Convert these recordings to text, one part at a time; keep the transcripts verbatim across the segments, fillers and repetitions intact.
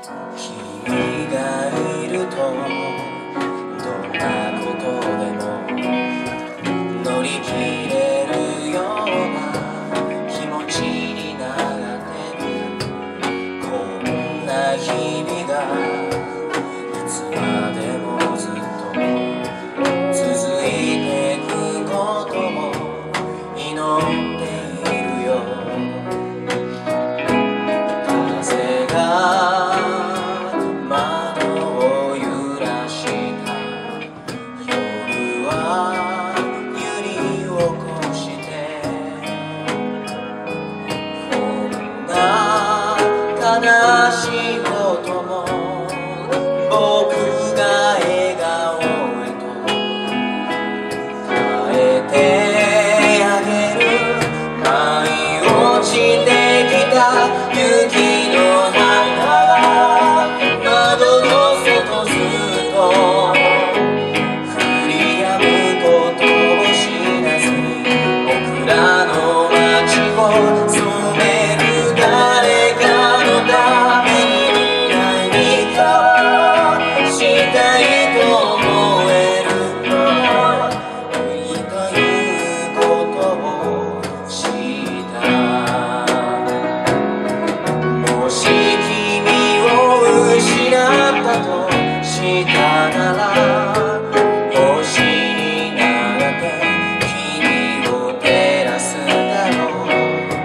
君がいるとどんなことでも乗り切れるような気持ちになってる。こんな日々がいつまでもずっと続いてくことも祈っているよ。風が窓を揺らした夜は揺り起こしてこんな悲しいことも僕が笑顔へと変えてあげる。舞い落ちてきた雪の花が窓の外ずっと降り止むことを知らずに僕らの街を染める。誰かのために何かをしたいと思えるのがいいということを知った。もし君を失ったとしたなら星になって君を照らすだろう。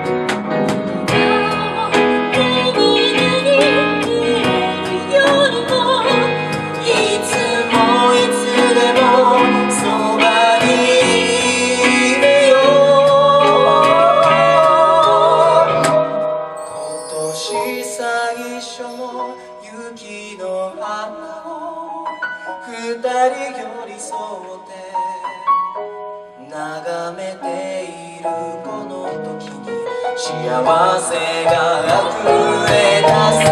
いつもいつでもそばにいるよ。今年最初の雪の花を二人寄り添って眺めているこの時に幸せが溢れ出す。